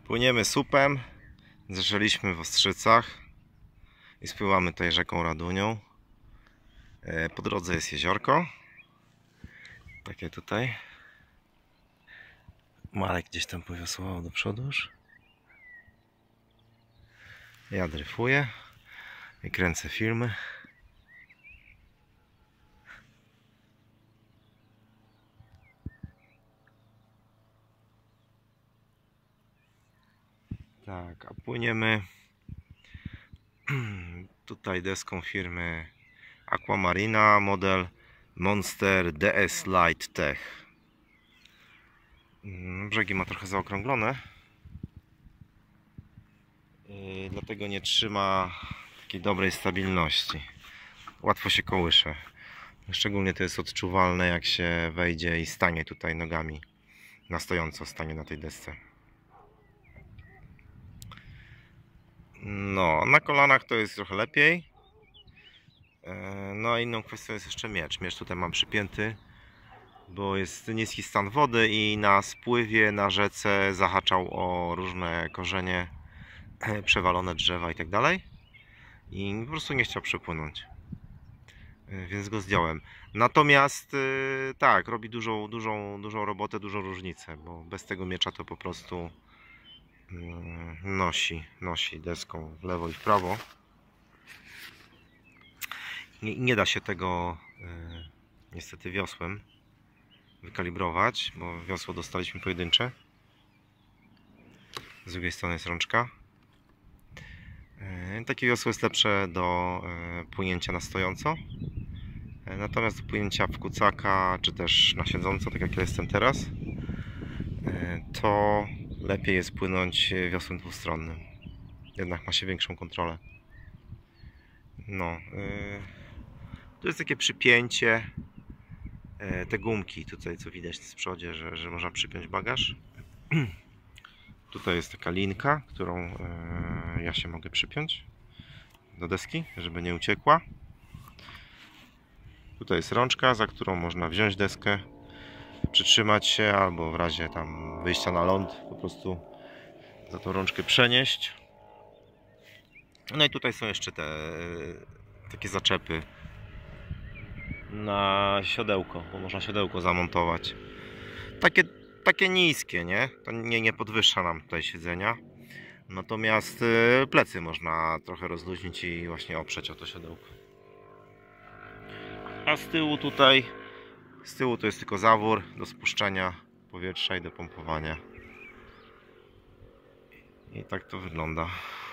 Płyniemy słupem. Zaczęliśmy w Ostrzycach i spływamy tutaj rzeką Radunią. Po drodze jest jeziorko. Takie tutaj. Marek gdzieś tam powiosłował do przodu już. Ja dryfuję i kręcę filmy. Tak, a płyniemy tutaj deską firmy Aquamarina, model Monster DS Light Tech. Brzegi ma trochę zaokrąglone, dlatego nie trzyma takiej dobrej stabilności. Łatwo się kołysze. Szczególnie to jest odczuwalne, jak się wejdzie i stanie tutaj nogami na stojąco, stanie na tej desce. No, na kolanach to jest trochę lepiej. No, inną kwestią jest jeszcze miecz. Miecz tutaj mam przypięty, bo jest niski stan wody i na spływie na rzece zahaczał o różne korzenie, przewalone drzewa i tak dalej. I po prostu nie chciał przepłynąć. Więc go zdjąłem. Natomiast tak, robi dużą robotę, dużą różnicę, bo bez tego miecza to po prostu nosi deską w lewo i w prawo. Nie da się tego niestety wiosłem wykalibrować, bo wiosło dostaliśmy pojedyncze. Z drugiej strony jest rączka. Takie wiosło jest lepsze do płynięcia na stojąco. Natomiast do płynięcia w kucaka, czy też na siedząco, tak jak ja jestem teraz, to lepiej jest płynąć wiosłem dwustronnym. Jednak ma się większą kontrolę. No, tu jest takie przypięcie. Te gumki tutaj, co widać z przodzie, że można przypiąć bagaż. Tutaj jest taka linka, którą ja się mogę przypiąć do deski, żeby nie uciekła. Tutaj jest rączka, za którą można wziąć deskę, przytrzymać się, albo w razie tam wyjścia na ląd po prostu za tą rączkę przenieść. No i tutaj są jeszcze te takie zaczepy na siodełko, bo można siodełko zamontować. Takie niskie, nie? To nie podwyższa nam tutaj siedzenia. Natomiast plecy można trochę rozluźnić i właśnie oprzeć o to siodełko. A z tyłu tutaj, to jest tylko zawór do spuszczania powietrza i do pompowania. I tak to wygląda.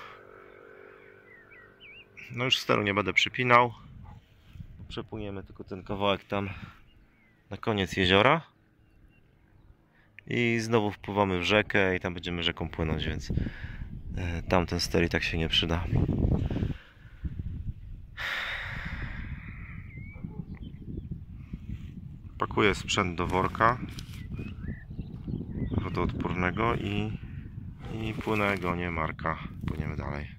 No już steru nie będę przypinał. Przepłyniemy tylko ten kawałek tam na koniec jeziora. I znowu wpływamy w rzekę i tam będziemy rzeką płynąć, więc tamten ster i tak się nie przyda. Pakuję sprzęt do worka wodoodpornego i płynę, gonię Marka. Płyniemy dalej.